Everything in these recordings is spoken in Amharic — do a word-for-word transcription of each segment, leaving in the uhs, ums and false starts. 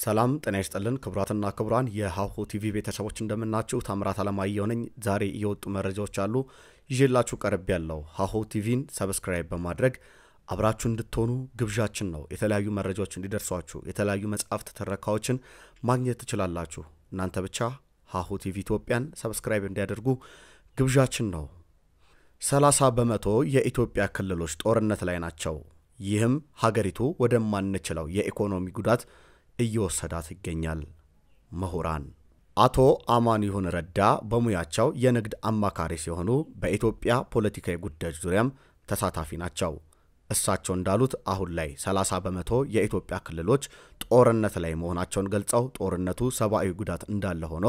ሰላም ጤና ይስጥልን ክቡራትና ክቡራን የሃሁ ቲቪ ቤተሰቦች እንደምናችሁ ታምራት አለማየሁ ነኝ ዛሬ የወጡ መረጃዎች አሉ ይዤላችሁ ቀርብ ያለው ሃሁ ቲቪን ሰብስክራይብ በማድረግ አብራችሁ እንድትሆኑ ግብዣችን ነው የተለያዩ መረጃዎች እንዲደርሷችሁ የተለያዩ መጽሐፍት ተረካዎችን ማግኘት ትችላላችሁ እናንተ ብቻ ሃሁ ቲቪ ኢትዮጵያን ሰብስክራይብ እንዲያደርጉ ግብዣችን ነው ሰላሳ በመቶ የኢትዮጵያ ክልሎች ጦርነት ላይ ናቸው ይህም ሀገሪቱ ወደማንችለው የኢኮኖሚ ጉዳት እየወሰዳት ይገኛል መሁራን አቶ አማኒሁን ረዳ በሙያቸው የንግድ አማካሪ ሲሆኑ በኢትዮጵያ ፖለቲካዊ ጉዳዮች ዙሪያም ተሳታፊ ናቸው እሳቸው እንዳሉት አሁን ላይ ሰላሳ በመቶ የኢትዮጵያ ክልሎች ጦርነት ላይ መሆናቸውን ገልጸው ጦርነቱ ሰብአዊ ጉዳት እንዳለ ሆኖ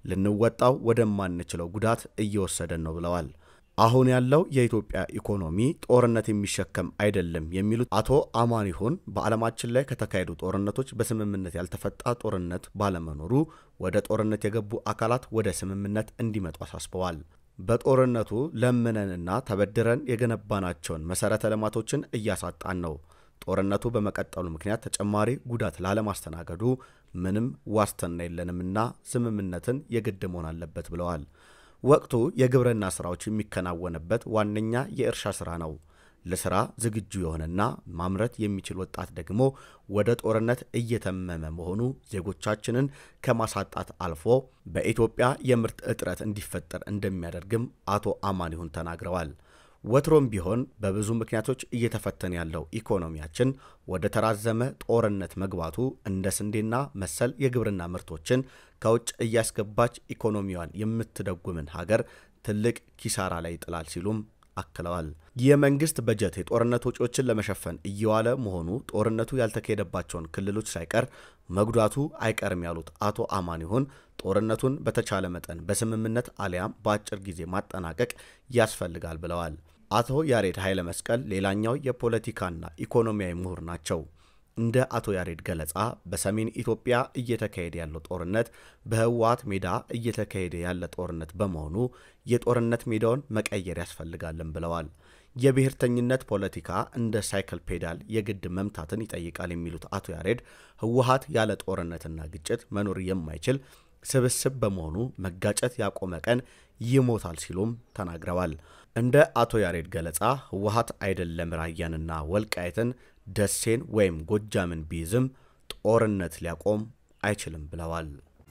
ለንወጣው ወደማንችለው ጉዳት እየወሰደን ነው ብለዋል አሁን ያለው የኢትዮጵያ ኢኮኖሚ ጦርነት የሚሸከም አይደለም የሚሉት አቶ አማኒሁን በዓለማችን ላይ ከተካሄዱ ጦርነቶች በስምምነት ያልተፈታ ጦርነት ባለመኖሩ ወደ ጦርነት የገቡ አካላት ወደ ስምምነት እንዲመጡ አሳስበዋል በጦርነቱ ለምነንና ተበድረን የገነባናቸውን መሰረተ ልማቶችን እያሳጣን ነው ጦርነቱ በመቀጠሉ ምክንያት ተጨማሪ ጉዳት ላለማስተናገዱ ምንም ዋስትና የለንምና ስምምነትን የግድ መሆን አለበት ብለዋል ወቅቱ የግብርና ስራዎች የሚከናወንበት ዋነኛ የእርሻ ስራ ነው ለስራ ዝግጁ የሆነና ማምረት የሚችል ወጣት ደግሞ ወደ ጦርነት እየተመመ መሆኑ ዜጎቻችንን ከማሳጣት አልፎ በኢትዮጵያ የምርት እጥረት እንዲፈጠር እንደሚያደርግም አቶ አማኒሁን ተናግረዋል ወትሮም ቢሆን በብዙ ምክንያቶች እየተፈተነ ያለው ኢኮኖሚያችን ወደ ተራዘመ ጦርነት መግባቱ እንደ ስንዴና መሰል የግብርና ምርቶችን ከውጭ እያስገባች ኢኮኖሚዋን የምትደጉምን ሀገር ትልቅ ኪሳራ ላይ ይጥላል ሲሉም አክለዋል የመንግስት በጀት የጦርነት ወጪዎችን ለመሸፈን እየዋለ መሆኑ ጦርነቱ ያልተካሄደባቸውን ክልሎች ሳይቀር መጉዳቱ አይቀርም ያሉት አቶ አማኒሁን ጦርነቱን በተቻለ መጠን በስምምነት አሊያም በአጭር ጊዜ ማጠናቀቅ ያስፈልጋል ብለዋል አቶ ያሬድ ኃይለ መስቀል ሌላኛው የፖለቲካና ኢኮኖሚያዊ ምሁር ናቸው እንደ አቶ ያሬድ ገለጻ በሰሜን ኢትዮጵያ እየተካሄደ ያለው ጦርነት በህዋት ሜዳ እየተካሄደ ያለ ጦርነት በመሆኑ የጦርነት ሜዳውን መቀየር ያስፈልጋልን ብለዋል የብሔርተኝነት ፖለቲካ እንደ ሳይክል ፔዳል የግድ መምታትን ይጠይቃል የሚሉት አቶ ያሬድ ህዋት ያለ ጦርነትና ግጭት መኖር የማይችል ስብስብ በመሆኑ መጋጨት ያቆመ ቀን ይሞታል ሲሉም ተናግረዋል እንደ አቶ ያሬድ ገለጻ ህዋት አይደለም ራያንና ወልቃይትን ደሴን ወይም ጎጃምን ቢዝም ጦርነት ሊያቆም አይችልም ብለዋል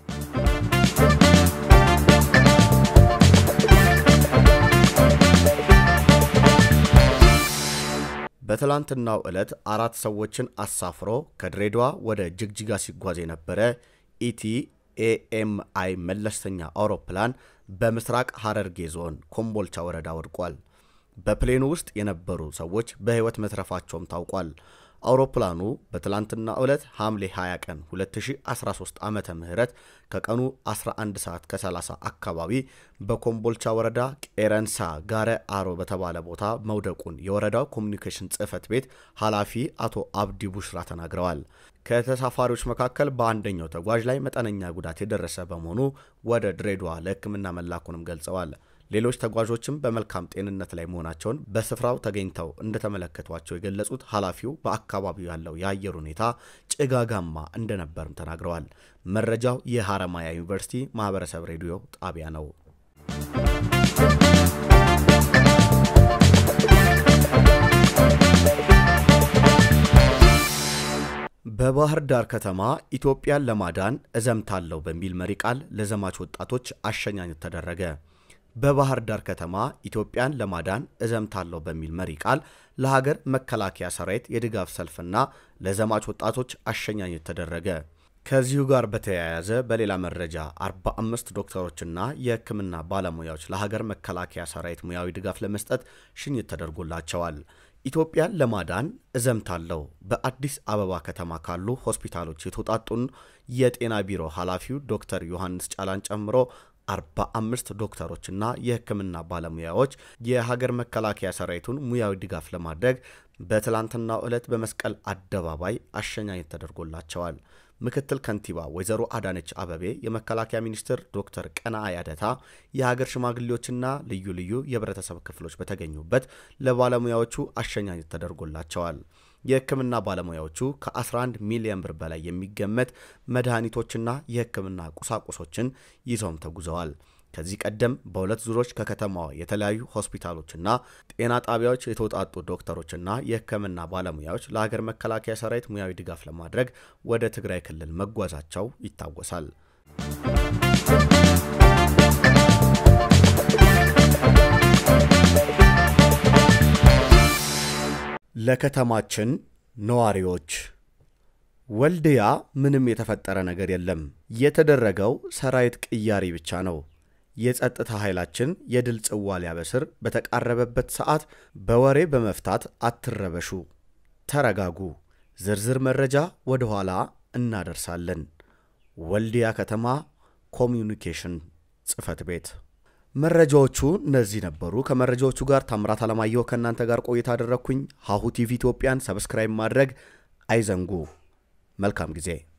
በትላንትናው ዕለት አራት ሰዎችን አሳፍሮ ከድሬዳዋ ወደ ጅግጅጋ ሲጓዝ የነበረ ኢቲ ኤኤምአይ መለስተኛ አውሮፕላን በምስራቅ ሐረርጌ ዞን ኮምቦልቻ ወረዳ ወድቋል በፕሌኑ ውስጥ የነበሩ ሰዎች በህይወት መትረፋቸውም ታውቋል አውሮፕላኑ በትላንትና ዕለት ሐምሌ ሃያ ቀን ሁለት ሺህ አስራ ሶስት ዓመተ ምህረት ከቀኑ አስራ አንድ ሰዓት ከሰላሳ አካባቢ በኮምቦልቻ ወረዳ ቄረንሳ ጋረ አሮ በተባለ ቦታ መውደቁን የወረዳው ኮሙኒኬሽን ጽህፈት ቤት ኃላፊ አቶ አብዲ ቡሽራ ተናግረዋል ከተሳፋሪዎች መካከል በአንደኛው ተጓዥ ላይ መጠነኛ ጉዳት የደረሰ በመሆኑ ወደ ድሬዳዋ ለሕክምና መላኩንም ገልጸዋል ሌሎች ተጓዦችም በመልካም ጤንነት ላይ መሆናቸውን በስፍራው ተገኝተው እንደተመለከቷቸው የገለጹት ኃላፊው በአካባቢው ያለው የአየር ሁኔታ ጭጋጋማ እንደነበርም ተናግረዋል መረጃው የሐረማያ ዩኒቨርሲቲ ማህበረሰብ ሬዲዮ ጣቢያ ነው በባህርዳር ከተማ ኢትዮጵያን ለማዳን እዘምታለሁ በሚል መሪ ቃል ለዘማች ወጣቶች አሸኛኘት ተደረገ በባህርዳር ከተማ ኢትዮጵያን ለማዳን እዘምታለሁ በሚል መሪ ቃል ለሀገር መከላከያ ሰራዊት የድጋፍ ሰልፍና ለዘማች ወጣቶች አሸኛኘት ተደረገ ከዚሁ ጋር በተያያዘ በሌላ መረጃ አርባ አምስት ዶክተሮችና የሕክምና ባለሙያዎች ለሀገር መከላከያ ሰራዊት ሙያዊ ድጋፍ ለመስጠት ሽኝት ተደርጎላቸዋል ኢትዮጵያን ለማዳን እዘምታለሁ በአዲስ አበባ ከተማ ካሉ ሆስፒታሎች የተውጣጡን የጤና ቢሮ ኃላፊው ዶክተር ዮሐንስ ጫላን ጨምሮ አርባ አምስት ዶክተሮችና የሕክምና ባለሙያዎች የሀገር መከላከያ ሰራዊቱን ሙያዊ ድጋፍ ለማድረግ በትላንትናው ዕለት በመስቀል አደባባይ አሸኛኘት ተደርጎላቸዋል ምክትል ከንቲባ ወይዘሮ አዳነች አበቤ የመከላከያ ሚኒስትር ዶክተር ቀናኢ ያደታ የሀገር ሽማግሌዎችና ልዩ ልዩ የህብረተሰብ ክፍሎች በተገኙበት ለባለሙያዎቹ አሸኛኘት ተደርጎላቸዋል የሕክምና ባለሙያዎቹ ከ11 ሚሊዮን ብር በላይ የሚገመት መድኃኒቶችና የሕክምና ቁሳቁሶችን ይዘው ተጉዘዋል። ከዚህ ቀደም በሁለት ዙሮች ከከተማዋ የተለያዩ ሆስፒታሎችና ጤና ጣቢያዎች የተውጣጡ ዶክተሮችና የሕክምና ባለሙያዎች ለሀገር መከላከያ ሰራዊት ሙያዊ ድጋፍ ለማድረግ ወደ ትግራይ ክልል መጓዛቸው ይታወሳል። ለከተማችን ነዋሪዎች ወልድያ ምንም የተፈጠረ ነገር የለም። የተደረገው ሰራዊት ቅያሪ ብቻ ነው። የጸጥታ ኃይላችን የድል ጽዋ ሊያበስር በተቃረበበት ሰዓት በወሬ በመፍታት አትረበሹ፣ ተረጋጉ። ዝርዝር መረጃ ወደ ኋላ እናደርሳለን። ወልድያ ከተማ ኮሚዩኒኬሽን ጽፈት ቤት። መረጃዎቹ እነዚህ ነበሩ። ከመረጃዎቹ ጋር ታምራት አለማየሁ ከናንተ ጋር ቆይታ አደረኩኝ። ሃሁ ቲቪ ኢትዮጵያን ሰብስክራይብ ማድረግ አይዘንጉ። መልካም ጊዜ።